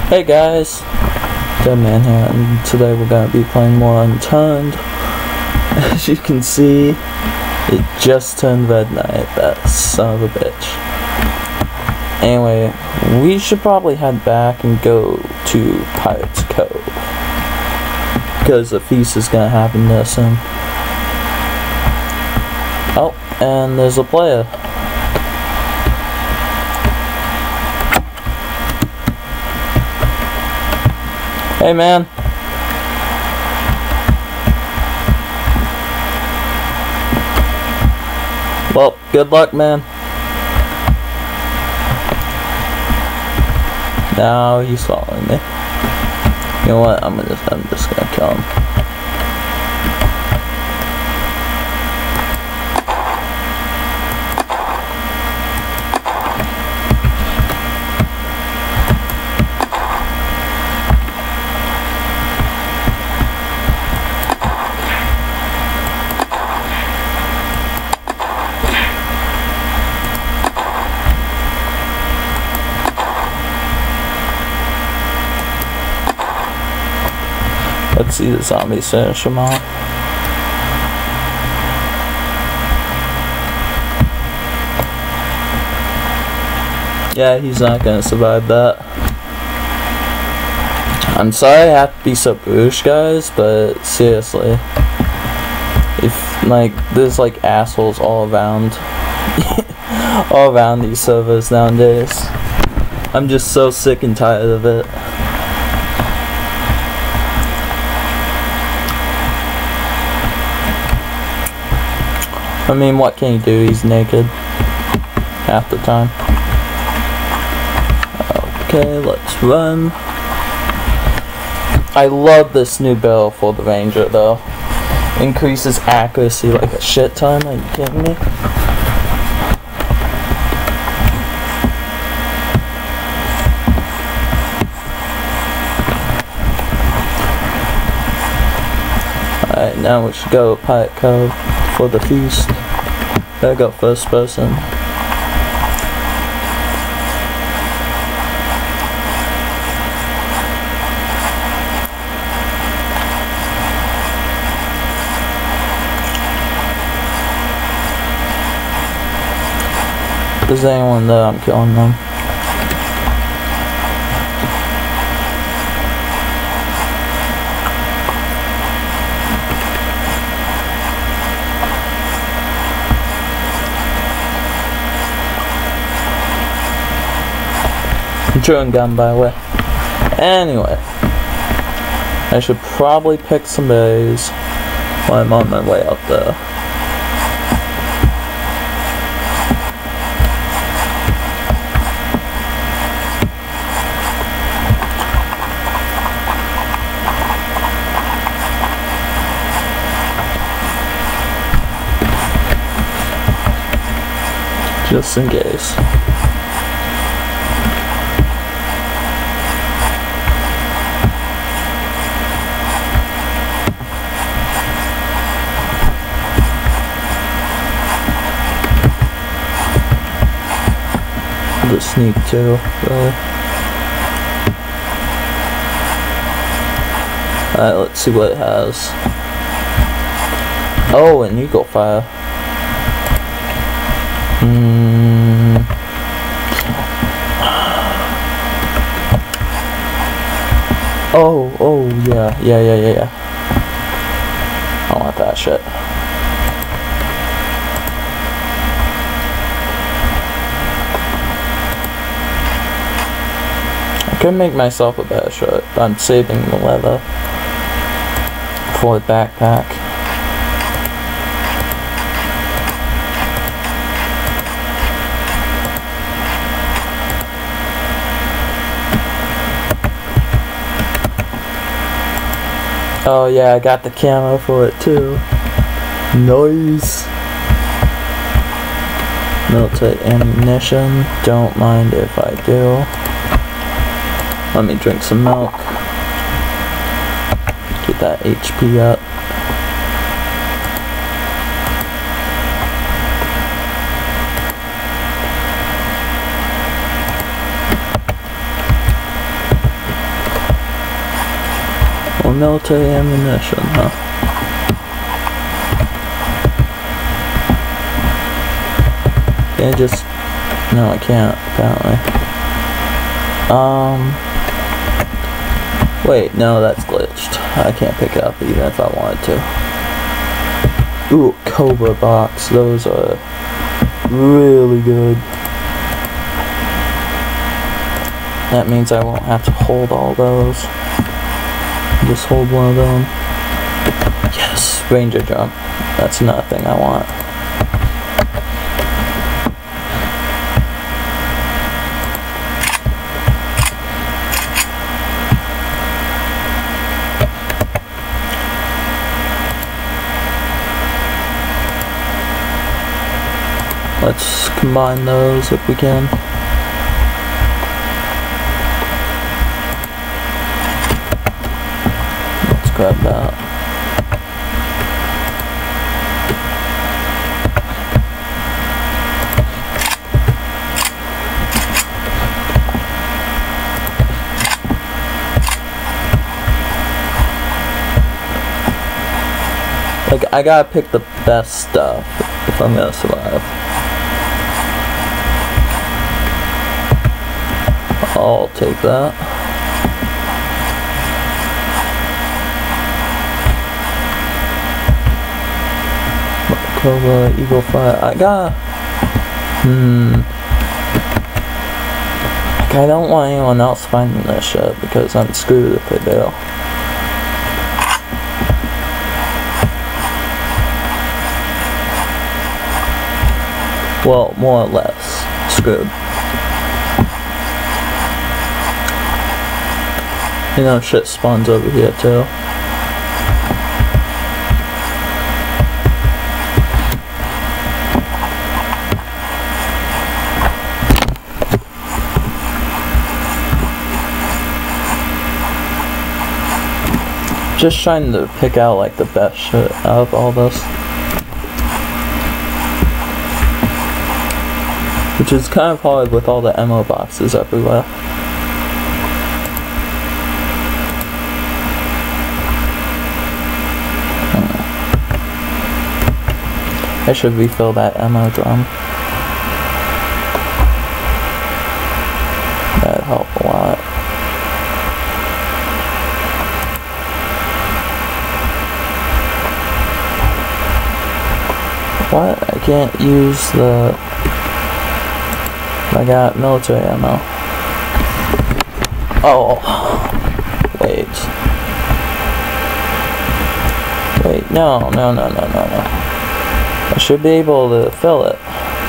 Hey guys, Deadman here, and today we're going to be playing more Unturned. As you can see, it just turned red night, that son of a bitch. Anyway, we should probably head back and go to Pirate's Cove, because the feast is going to happen there soon. Oh, and there's a player. Hey man. Well, good luck, man. Now he's following me. You know what? I'm just gonna kill him. Let's see the zombies finish him off. Yeah, he's not gonna survive that. I'm sorry I have to be so brutish, guys, but seriously. If, like, there's, like, assholes all around. all around these servers nowadays. I'm just so sick and tired of it. I mean, what can he do? He's naked half the time. Okay, let's run. I love this new barrel for the Ranger, though. Increases accuracy like a shit ton. Are you kidding me? Alright, now we should go Pirate Cove for the feast. Better go first person. If there's anyone there, I'm killing them. Chewing gum, by the way. Anyway, I should probably pick some berries while I'm on my way up there. Just in case. Just sneak too, really. Alright, let's see what it has. Oh, an eagle fire. Oh, yeah. I want that shit. I could make myself a better shirt, but I'm saving the leather for the backpack. Oh yeah, I got the camo for it too. Nice. Military ammunition. Don't mind if I do. Let me drink some milk. Get that HP up. More military ammunition, huh? Can I just... No, I can't, apparently. Wait, no, that's glitched. I can't pick it up even if I wanted to. Ooh, Cobra box. Those are really good. That means I won't have to hold all those. Just hold one of them. Yes, Ranger jump. That's another thing I want. Let's combine those if we can. Let's grab that. Like, I gotta pick the best stuff if I'm gonna survive. I'll take that. Cobra, Eagle Fire. I got. Like, I don't want anyone else finding this shit because I'm screwed if they do. Well, more or less screwed. You know, shit spawns over here too. Just trying to pick out like the best shit out of all this. Which is kind of hard with all the ammo boxes everywhere. I should refill that ammo drum. That'd help a lot. What? I can't use the... I got military ammo. Oh. Wait. Wait, no. I should be able to fill it.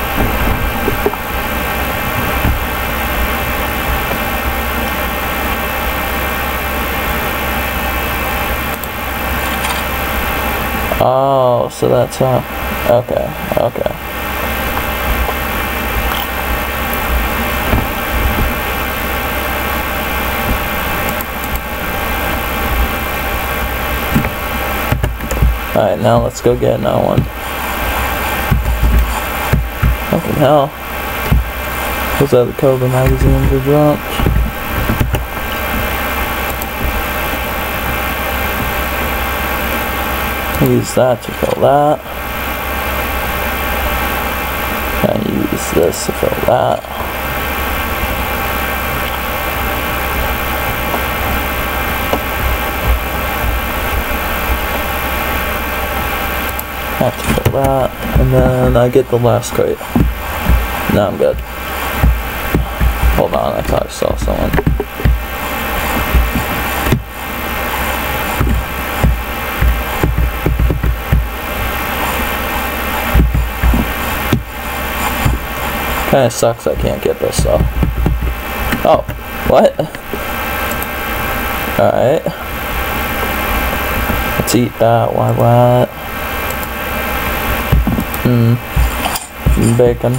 Oh, so that's how. Okay. Alright, now let's go get another one. Fucking hell. Those other Cobra magazines are dropped. Use that to fill that. And use this to fill that. Have to fill that. And then I get the last crate. No, I'm good. Hold on, I thought I saw someone. Kinda sucks I can't get this though. Oh, what? Alright. Let's eat that, why what? Bacon.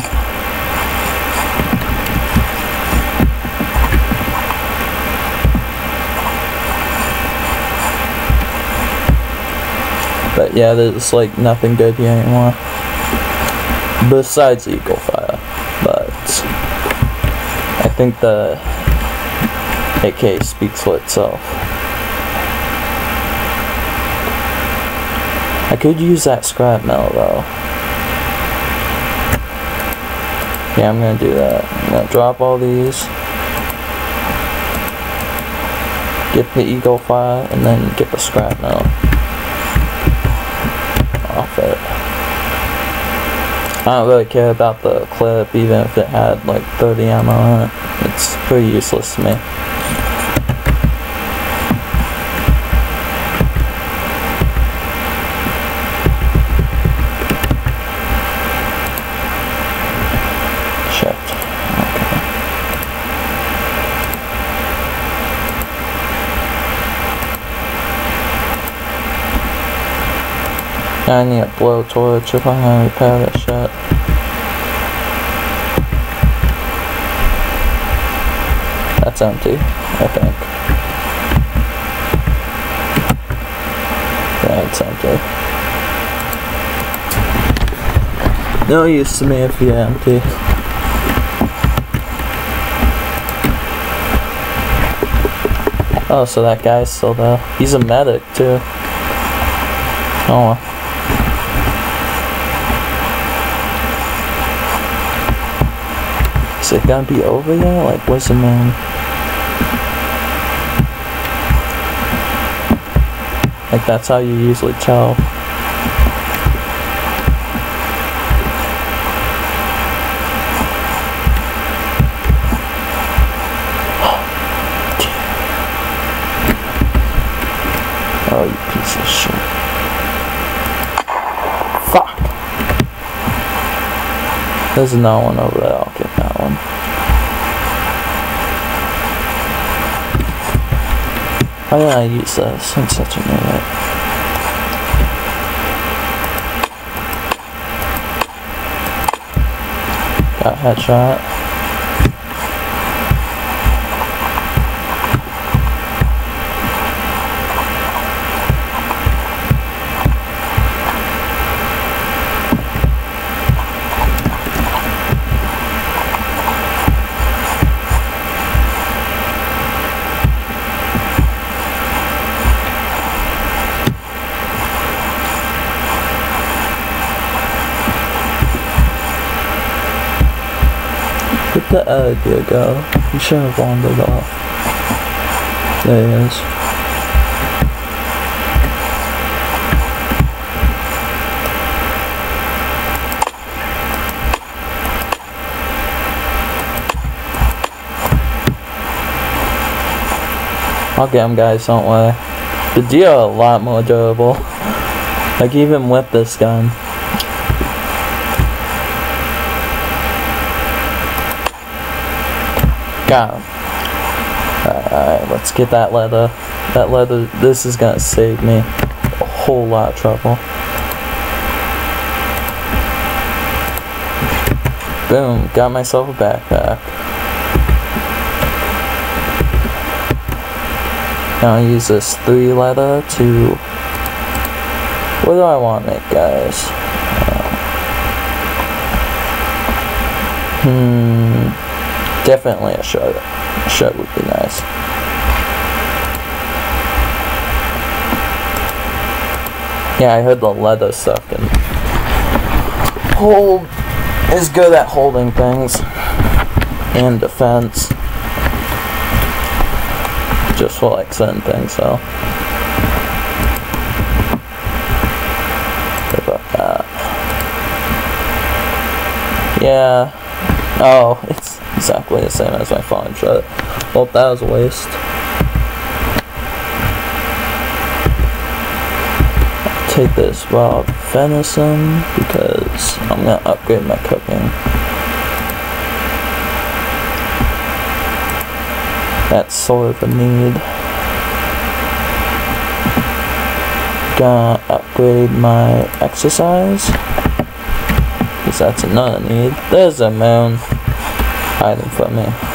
But yeah, there's like nothing good here anymore. Besides Eagle Fire. But I think the AK speaks for itself. I could use that scrap metal though. Yeah, I'm gonna do that. I'm gonna drop all these. Get the Eagle Fire and then get the scrap metal off it. I don't really care about the clip even if it had like 30 ammo on it. It's pretty useless to me. I need a blowtorch if I'm gonna repair that shit. That's empty, I think. Yeah, it's empty. No use to me if you're empty. Oh, so that guy's still there. He's a medic too. Oh. Is it gonna be over yet? Like, where's the moon? Like, that's how you usually tell. Oh, you piece of shit. Fuck! There's another one over there. I'll get that one. Why did I use this? I'm such an idiot. Got a headshot. Where'd the idea go? You should have wandered off. There he is. I'll get him, guys, don't worry. The deer are a lot more durable. Like, even with this gun. Got him. Alright, let's get that leather. That leather, this is gonna save me a whole lot of trouble. Boom, got myself a backpack. Now I use this 3 leather to... What do I want to make, guys? Definitely a shirt. A shirt would be nice. Yeah, I heard the leather stuff can hold, is good at holding things and defense. Just for like certain things, so. What about that? Yeah. Oh, it's exactly the same as my phone shirt. Well, that was a waste. I'll take this raw venison because I'm gonna upgrade my cooking. That's sort of a need. Gonna upgrade my exercise because that's another need. There's a moon hiding from me.